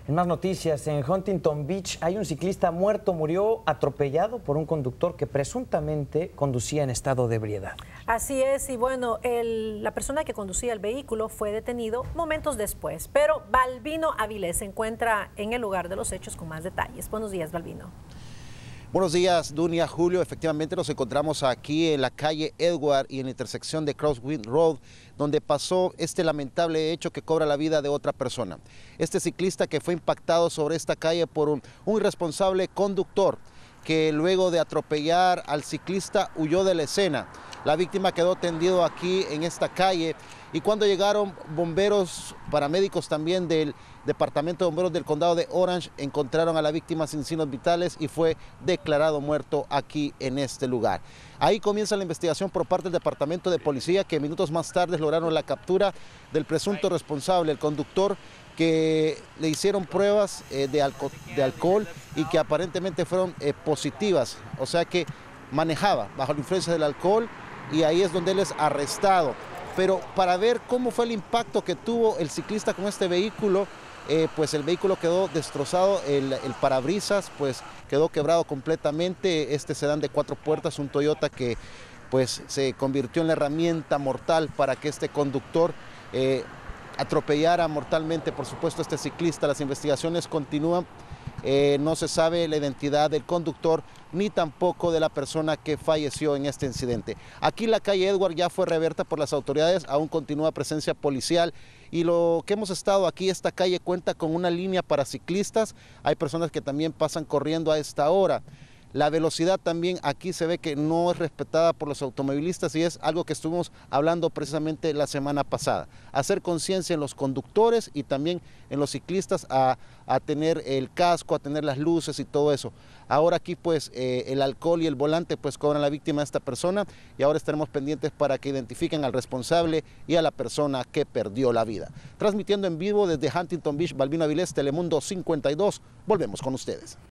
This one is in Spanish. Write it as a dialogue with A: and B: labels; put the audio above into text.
A: En más noticias, en Huntington Beach hay un ciclista muerto, murió atropellado por un conductor que presuntamente conducía en estado de ebriedad.
B: Así es, y bueno, la persona que conducía el vehículo fue detenido momentos después, pero Balbino Avilés se encuentra en el lugar de los hechos con más detalles. Buenos días, Balbino.
C: Buenos días, Dunia, Julio. Efectivamente nos encontramos aquí en la calle Edward y en la intersección de Crosswind Road, donde pasó este lamentable hecho que cobra la vida de otra persona. Este ciclista que fue impactado sobre esta calle por un irresponsable conductor que luego de atropellar al ciclista huyó de la escena. La víctima quedó tendido aquí en esta calle y cuando llegaron bomberos, paramédicos también del Departamento de Bomberos del Condado de Orange, encontraron a la víctima sin signos vitales y fue declarado muerto aquí en este lugar. Ahí comienza la investigación por parte del Departamento de Policía, que minutos más tarde lograron la captura del presunto responsable, el conductor, que le hicieron pruebas de alcohol y que aparentemente fueron positivas, o sea que manejaba bajo la influencia del alcohol y ahí es donde él es arrestado. Pero para ver cómo fue el impacto que tuvo el ciclista con este vehículo, pues el vehículo quedó destrozado, el parabrisas pues quedó quebrado completamente. Este sedán de 4 puertas, un Toyota que pues se convirtió en la herramienta mortal para que este conductor atropellara mortalmente, por supuesto, a este ciclista. Las investigaciones continúan. No se sabe la identidad del conductor ni tampoco de la persona que falleció en este incidente. Aquí la calle Edward ya fue reabierta por las autoridades, aún continúa presencia policial y lo que hemos estado aquí, esta calle cuenta con una línea para ciclistas, hay personas que también pasan corriendo a esta hora. La velocidad también aquí se ve que no es respetada por los automovilistas y es algo que estuvimos hablando precisamente la semana pasada. Hacer conciencia en los conductores y también en los ciclistas a tener el casco, a tener las luces y todo eso. Ahora aquí pues el alcohol y el volante pues cobran la víctima de esta persona y ahora estaremos pendientes para que identifiquen al responsable y a la persona que perdió la vida. Transmitiendo en vivo desde Huntington Beach, Balbino Avilés, Telemundo 52. Volvemos con ustedes.